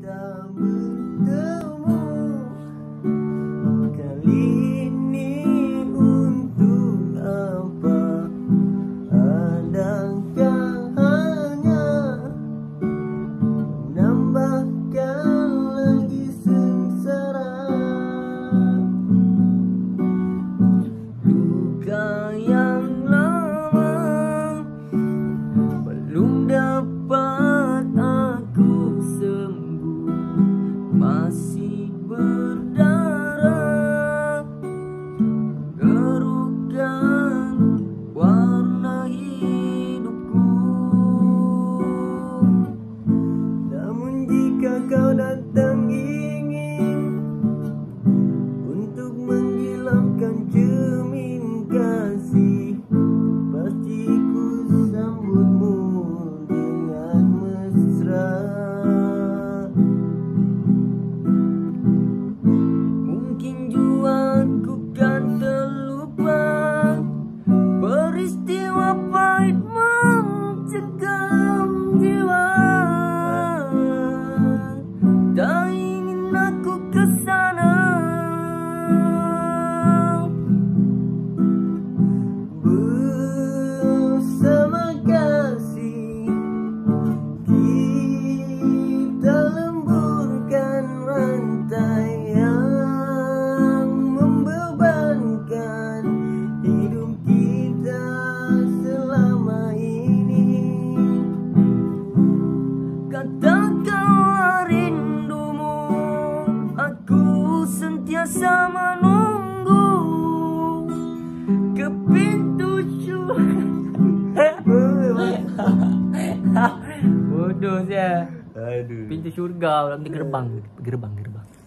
kita bertemu kali ini untuk apa? Adakah hanya menambahkan lagi sengsara? Luka yang lama belum dapat aku sembuh, masih berdarah, gerukan warna hidupku. Namun jika kau datang ingin untuk menghilangkan cermin kasih, pasti ku sambutmu dengan mesra. Mungkin jua ku kan terlupa peristiwa pahit mencekam jiwa. Tak ingin aku kesana bersama kasih. Kita lemburkan rantai yang membebankan hidup kita selama ini. Katakanlah rindumu, aku sentiasa menunggu ke pintu Bodoh saya. Aduh. Pintu surga, orang di gerbang.